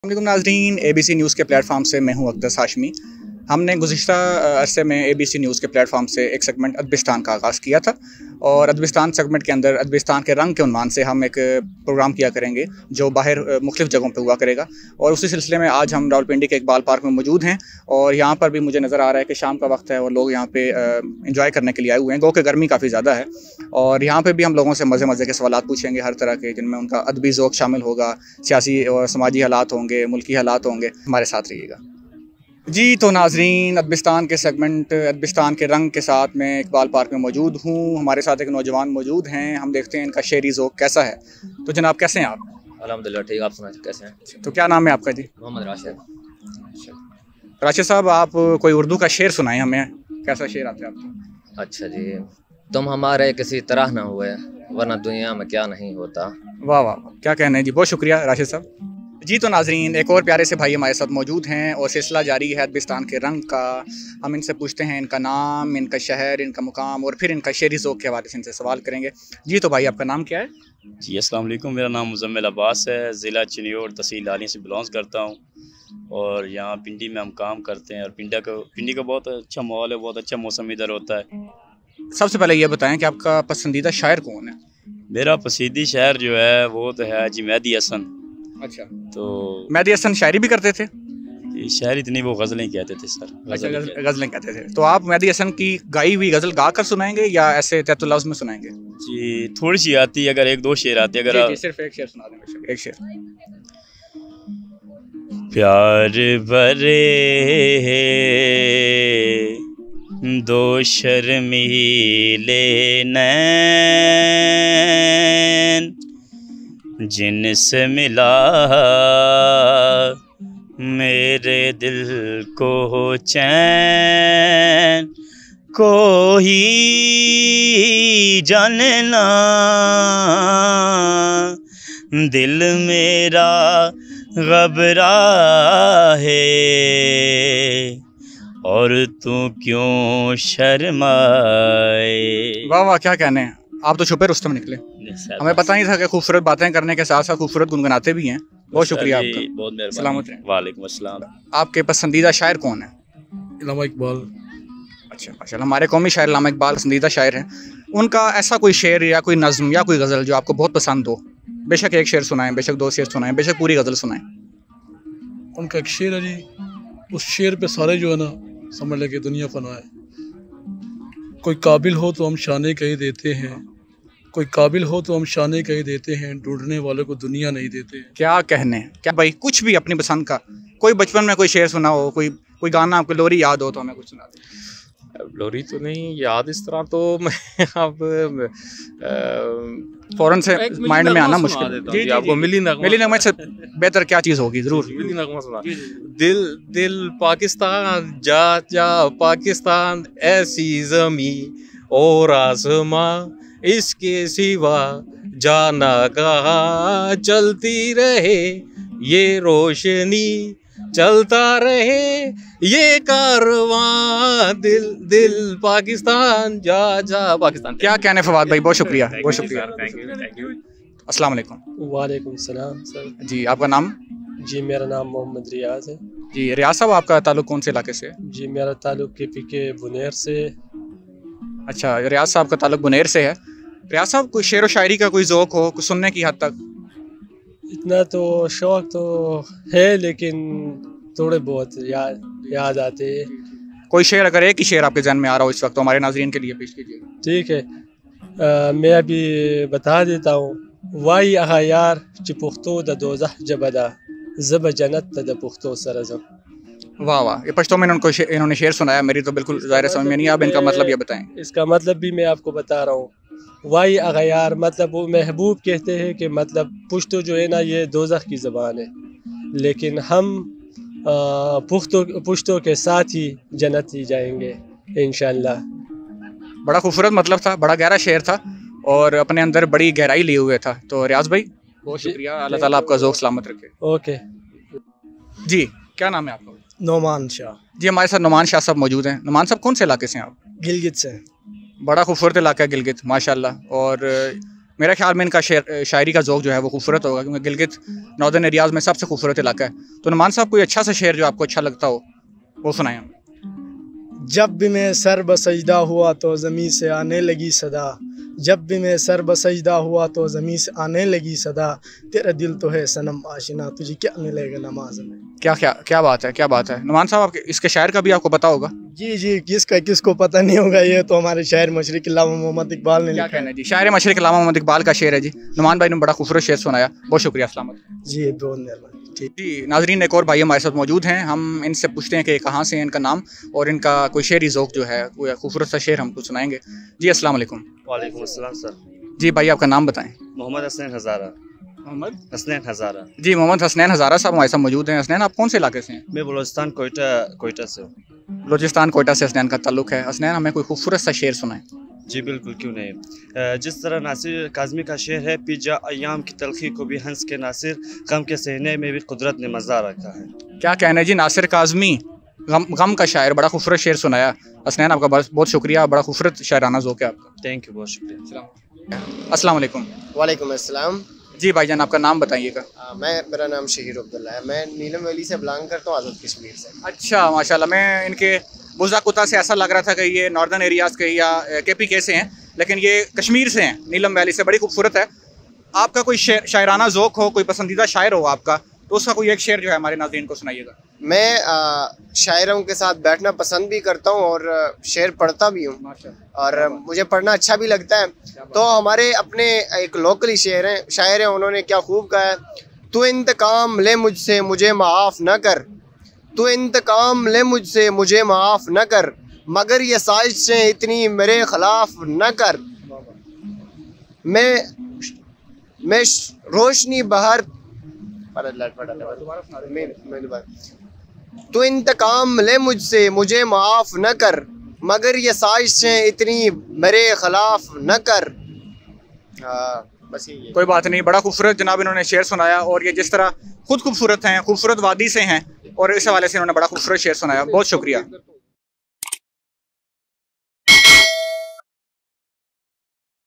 अस्सलामुअलैकुम नाज़रीन, ABC news के प्लेटफॉर्म से मैं हूं अक़दस हाशमी। हमने गुज़िश्ता अरसे में ABC न्यूज़ के प्लेटफॉर्म से एक सेगमेंट अदबिस्तान का आगाज़ किया था और अदबिस्तान सेगमेंट के अंदर अदबिस्तान के रंग के उन्वान से हम एक प्रोग्राम किया करेंगे जो बाहर मुख्तलिफ़ जगहों पे हुआ करेगा। और उसी सिलसिले में आज हम रावलपिंडी के इकबाल पार्क में मौजूद हैं और यहाँ पर भी मुझे नज़र आ रहा है कि शाम का वक्त है और लोग यहाँ पे इंजॉय करने के लिए आए हुए हैं। गो के गर्मी काफ़ी ज़्यादा है और यहाँ पे भी हम लोगों से मज़े मज़े के सवालात पूछेंगे हर तरह के, जिनमें उनका अदबी ज़ौक़ शामिल होगा, सियासी और समाजी हालात होंगे, मुल्की हालात होंगे। हमारे साथ रहिएगा जी। तो नाज़रीन, अदबिस्तान के सेगमेंट अदबिस्तान के रंग के साथ मैं इकबाल पार्क में मौजूद हूँ। हमारे साथ एक नौजवान मौजूद हैं, हम देखते हैं इनका शेरी ज़ौक़ कैसा है। तो जनाब कैसे हैं आप? अल्हम्दुलिल्लाह ठीक, आप सुनाएं कैसे हैं? तो क्या नाम है आपका जी? मोहम्मद राशिद। राशिद साहब, आप कोई उर्दू का शेर सुनाएं हमें, कैसा शेर आता है आपको? अच्छा जी, तुम हमारे किसी तरह ना हुए वरना दुनिया में क्या नहीं होता। वाह वाह, क्या कहना है जी, बहुत शुक्रिया राशिद साहब जी। तो नाज़रीन, एक और प्यारे से भाई हमारे साथ मौजूद हैं और सिलसिला जारी है अदबिस्तान के रंग का। हम इनसे पूछते हैं इनका नाम, इनका शहर, इनका मुकाम और फिर इनका शेरी ज़ौक़ के हवाले से इनसे सवाल करेंगे। जी तो भाई, आपका नाम क्या है? जी अस्सलाम वालेकुम, मेरा नाम मुज़म्मिल अब्बास है, ज़िला चिन्योर तहसील लाली से बिलोंग करता हूँ और यहाँ पिंडी में हम काम करते हैं। और पिंडी का बहुत अच्छा माहौल है, बहुत अच्छा मौसम इधर होता है। सबसे पहले ये बताएं कि आपका पसंदीदा शायर कौन है? मेरा पसंदीदा शायर जो है वो तो है जी मेहदी हसन। अच्छा, तो मेहदी हसन शायरी भी करते थे? शायर इतनी, वो गज़लें कहते थे सर। गज़लें कहते थे। तो आप मेहदी हसन की गाई हुई गज़ल गा कर सुनाएंगे या ऐसे तहतुल्लाज़ में सुनाएंगे? जी थोड़ी सी आती है, अगर एक दो शेर आते अगर जी, सिर्फ एक शेर सुना देंगे, एक शेर। प्यार भरे दो शर्मीले नैन जिनसे मिला मेरे दिल को चैन, कोई जानना दिल मेरा घबरा है और तू क्यों शर्माए। वाह वाह, क्या कहने हैं, आप तो छुपे रुस्तम निकले। हमें पता नहीं था कि खूबसूरत बातें करने के साथ साथ खूबसूरत गुनगुनाते भी हैं। बहुत शुक्रिया आपका, बहुत मेहरबानी। सलामत रहें। वालेकुम अस्सलाम। आपके पसंदीदा शायर कौन है? इल्लामा इकबाल। अच्छा माशाल्लाह, हमारे कौमी शायर इल्लामा इकबाल पसंदीदा शायर हैं। उनका ऐसा कोई शेर या कोई नज़्म या कोई गज़ल जो आपको बहुत पसंद हो? बेशक एक शेर सुनाएं, बेशक दो शेर सुनाएं, बेशक पूरी गज़ल सुनाएं। उनका एक शेर है जी, उस शेर पे सारे जो है ना समझ लगे दुनिया फना है। कोई काबिल हो तो हम शाने कहीं देते हैं, कोई काबिल हो तो हम शाने कहीं देते हैं, ढूंढने वालों को दुनिया नहीं देते। क्या कहने, क्या भाई, कुछ भी अपनी पसंद का, कोई बचपन में कोई शेर सुना हो, कोई गाना, कोई लोरी याद हो तो हमें कुछ सुना दें। लोरी तो नहीं याद इस तरह, तो मैं अब फौरन से माइंड में आना मुश्किल। जी, आपको मिली नगमा से बेहतर क्या चीज़ होगी? ज़रूर मिली नगमा सुना। दिल दिल पाकिस्तान, जा जा पाकिस्तान, ऐसी ज़मी और आसमां, इसके सिवा जाना कहाँ, चलती रहे ये रोशनी, चलता रहे ये कारवां, दिल दिल पाकिस्तान, जा जा पाकिस्तान। क्या कहने फवाद भाई, बहुत शुक्रिया, बहुत शुक्रिया। अस्सलाम वालेकुम। वालेकुम सलाम सर। जी आपका नाम? जी मेरा नाम मोहम्मद रियाज है। जी रियाज साहब, आपका ताल्लुक कौन से इलाके से है? जी मेरा ताल्लुक के बुनेर से। अच्छा, रियाज साहब का ताल्लुक बुनेर से है। रियाज साहब, कोई शेर व शायरी का कोई ज़ौक़ हो, कुछ सुनने की हद तक? इतना तो शौक़ तो है लेकिन थोड़े बहुत याद आते हैं। कोई शेर, अगर एक ही शेर आपके जहन में आ रहा हो इस वक्त तो हमारे नाज़रीन के लिए पेश कीजिए। ठीक है, मैं अभी बता देता हूँ। वाई आहा यार चिपुख्तो द दोज़ख जबदा, जब जन्नत द पुख्तो सरज़म। वाह वाह, ये पश्तो में इन्होंने शेर सुनाया, मेरी तो बिल्कुल ज़ाहिर समझ में नहीं। आप इनका मतलब ये बताएं। इसका मतलब भी मैं आपको बता रहा हूँ। वाई अगयार मतलब वो महबूब कहते हैं कि मतलब पुश्तो जो है ना ये दोज़ख की ज़बान है, लेकिन हम पुश्तो के साथ ही जन्नत ही जाएंगे इंशाअल्लाह। बड़ा खूबसूरत मतलब था, बड़ा गहरा शेर था और अपने अंदर बड़ी गहराई लिए हुए था। तो रियाज भाई बहुत शुक्रिया, अल्लाह ताला आपका ज़ौक़ सलामत रखे। ओके जी, क्या नाम है आपका? नोमान शाह। जी हमारे साथ नुमान शाह साहब मौजूद हैं। नुमान साहब, कौन से इलाके से हैं आप? गिलगित से। बड़ा खूबसूरत इलाका है गिलगित माशाल्लाह। और मेरा ख्याल में इनका शायरी का ज़ौक़ जो है वो खूबसूरत होगा, क्योंकि गिलगित नॉर्दर्न एरियाज़ में सबसे खूबसूरत इलाका है। तो नुमान साहब कोई अच्छा सा शेर जो आपको अच्छा लगता हो वो सुनाएं हमें। जब भी मैं सर बसजदा हुआ तो ज़मीं से आने लगी सदा, जब भी मैं सर बसजदा हुआ तो ज़मीं से आने लगी सदा, तेरा दिल तो है सनम आशिना, तुझे क्या मिलेगा नमाज में। क्या क्या क्या बात है, क्या बात है। नुमान साहब आपके इसके शायर का भी आपको पता होगा? जी जी, किसको पता नहीं होगा, ये तो हमारे शायर मशरिक अल्लामा मोहम्मद इकबाल ने क्या लिखा कहना है जी। शायर मशरिक अल्लामा मोहम्मद इकबाल का शेर है जी। नुमान भाई ने बड़ा खूबसूरत शेर सुनाया, बहुत शुक्रिया। अस्सलाम वालेकुम। जी, बहुत मेहरबानी। ठीक जी नाजरीन, एक और भाई हमारे साथ मौजूद हैं। हम इनसे पूछते हैं कि कहाँ से हैं, इनका नाम और इनका कोई शेरी ज़ौक़ जो है कोई खूबसूरत सा शेर हमको सुनाएंगे। जी अस्सलाम वालेकुम। वालेकुम अस्सलाम सर। जी भाई आपका नाम बताएं। मोहम्मद हसनैन हज़ारा। मोहम्मद हसनैन हज़ारा। जी मोहम्मद हसनैन हज़ारा साहब हमारे साथ मौजूद हैं। हसनैन आप कौन से इलाके से हैं? मैं बलूचिस्तान कोयटा से हूँ। बलूचिस्तान कोयटा से हसनैन का ताल्लुक है। हसनैन हमें कोई खूबसूरत सा शेर सुनाएं। जी बिल्कुल, क्यों नहीं। जिस तरह नासिर काज़मी का शेर है, पिजा अय्याम की तलखी को भी हंस के नासिर, गम के सहने में भी कुदरत ने मज़ा रखा है। क्या कहना है जी। नासिर काज़मी गम का शायर, बड़ा खूबसूरत शेर सुनाया। हसनैन आपका बहुत शुक्रिया, बड़ा खूबसूरत शायराना ज़ौक़ है आपका। थैंक यू, बहुत शुक्रिया। अस्सलाम वालेकुम। वालेकुम अस्सलाम। जी भाईजान आपका नाम बताइएगा। मेरा नाम शहीर अब्दुल्ला है। मैं नीलम वैली से बिलोंग करता हूँ, आज़ाद कश्मीर से। अच्छा माशाल्लाह। मैं इनके बुज़ा कुत्ता से ऐसा लग रहा था कि ये नॉर्दर्न एरियाज़ के या KPK से हैं, लेकिन ये कश्मीर से हैं, नीलम वैली से। बड़ी खूबसूरत है। आपका कोई शायराना ज़ौक़ हो, कोई पसंदीदा शायर हो आपका, तो उसका कोई एक शेर जो है हमारे नाज़रीन को सुनाइएगा। मैं शायरों के साथ बैठना पसंद भी करता हूँ और शेर पढ़ता भी हूँ, और मुझे पढ़ना अच्छा भी लगता है। तो हमारे अपने एक लोकली शायर हैं, उन्होंने क्या खूब कहा है। तू इंतकाम ले मुझसे मुझे माफ़ न कर, तू इंतकाम ले मुझसे मुझे माफ़ न कर, मगर ये साजिशें इतनी मेरे ख़िलाफ़ न कर। मैं रोशनी बहर तू इंतकाम ले मुझसे मुझे माफ़ न कर, मगर ये साजिशें इतनी मेरे ख़िलाफ़ न कर। बस ये कोई बात नहीं। बड़ा खूबसूरत जनाब इन्होंने शेर सुनाया, और ये जिस तरह खुद खूबसूरत हैं, खूबसूरत वादी से हैं, और इस हवाले से इन्होंने बड़ा खूबसूरत शेर सुनाया। बहुत शुक्रिया।